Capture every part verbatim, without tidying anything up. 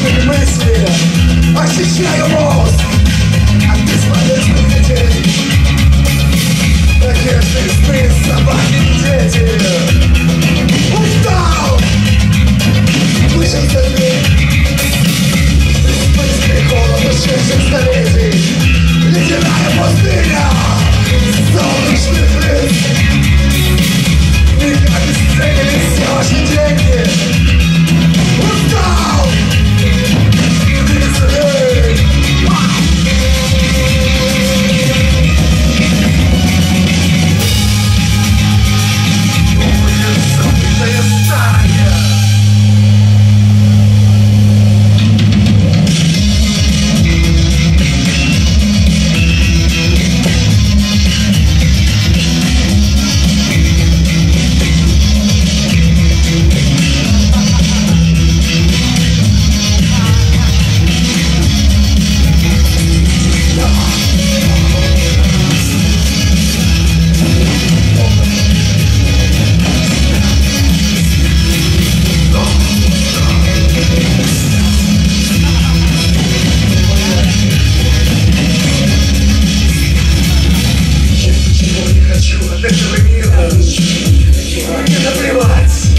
Бесполезные мысли очищаю мозг от бесполезных идей. Надежды, сны, собаки, дети. Устал! Вышел за дверь. Беспысный голод ушедших столетий. Ледяная пустыня солнечных лиц. Меня обесценили все ваши деньги. Устал! Веселей! Забытая стая.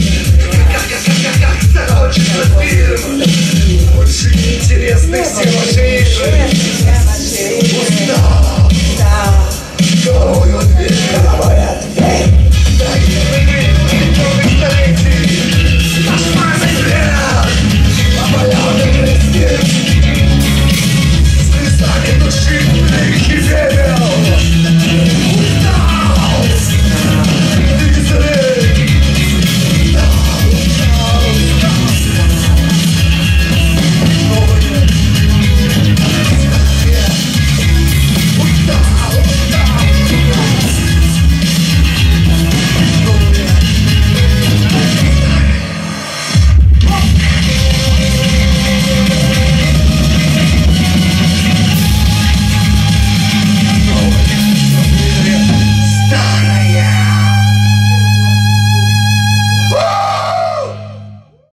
Больше неинтересных всего.